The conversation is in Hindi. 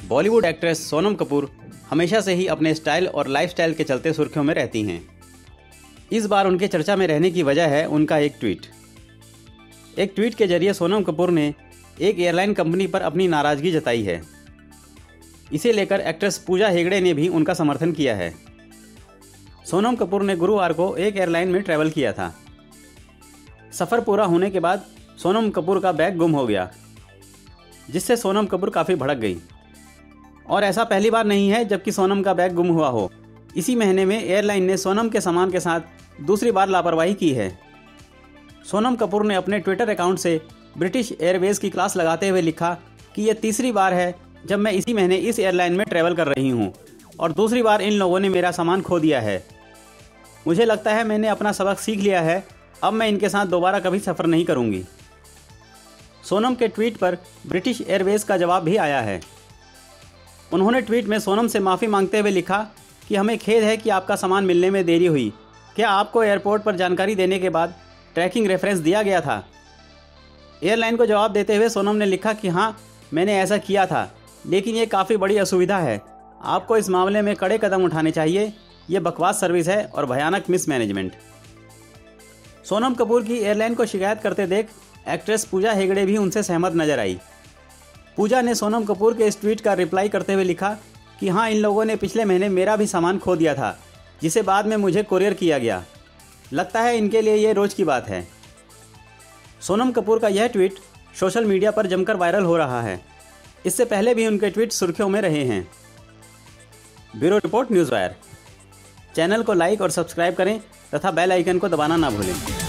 बॉलीवुड एक्ट्रेस सोनम कपूर हमेशा से ही अपने स्टाइल और लाइफस्टाइल के चलते सुर्खियों में रहती हैं। इस बार उनके चर्चा में रहने की वजह है उनका एक ट्वीट के जरिए सोनम कपूर ने एक एयरलाइन कंपनी पर अपनी नाराज़गी जताई है। इसे लेकर एक्ट्रेस पूजा हेगड़े ने भी उनका समर्थन किया है। सोनम कपूर ने गुरुवार को एक एयरलाइन में ट्रैवल किया था। सफ़र पूरा होने के बाद सोनम कपूर का बैग गुम हो गया, जिससे सोनम कपूर काफ़ी भड़क गई। और ऐसा पहली बार नहीं है जबकि सोनम का बैग गुम हुआ हो। इसी महीने में एयरलाइन ने सोनम के सामान के साथ दूसरी बार लापरवाही की है। सोनम कपूर ने अपने ट्विटर अकाउंट से ब्रिटिश एयरवेज की क्लास लगाते हुए लिखा कि यह तीसरी बार है जब मैं इसी महीने इस एयरलाइन में ट्रैवल कर रही हूं और दूसरी बार इन लोगों ने मेरा सामान खो दिया है। मुझे लगता है मैंने अपना सबक सीख लिया है, अब मैं इनके साथ दोबारा कभी सफ़र नहीं करूंगी। सोनम के ट्वीट पर ब्रिटिश एयरवेज का जवाब भी आया है। उन्होंने ट्वीट में सोनम से माफ़ी मांगते हुए लिखा कि हमें खेद है कि आपका सामान मिलने में देरी हुई। क्या आपको एयरपोर्ट पर जानकारी देने के बाद ट्रैकिंग रेफरेंस दिया गया था? एयरलाइन को जवाब देते हुए सोनम ने लिखा कि हाँ, मैंने ऐसा किया था, लेकिन ये काफ़ी बड़ी असुविधा है। आपको इस मामले में कड़े कदम उठाने चाहिए। ये बकवास सर्विस है और भयानक मिसमैनेजमेंट। सोनम कपूर की एयरलाइन को शिकायत करते देख एक्ट्रेस पूजा हेगड़े भी उनसे सहमत नजर आई। पूजा ने सोनम कपूर के इस ट्वीट का रिप्लाई करते हुए लिखा कि हाँ, इन लोगों ने पिछले महीने मेरा भी सामान खो दिया था, जिसे बाद में मुझे कुरियर किया गया। लगता है इनके लिए ये रोज़ की बात है। सोनम कपूर का यह ट्वीट सोशल मीडिया पर जमकर वायरल हो रहा है। इससे पहले भी उनके ट्वीट सुर्खियों में रहे हैं। Bureau report, news wire. Channel को लाइक और सब्सक्राइब करें तथा बेल आइकन को दबाना ना भूलें।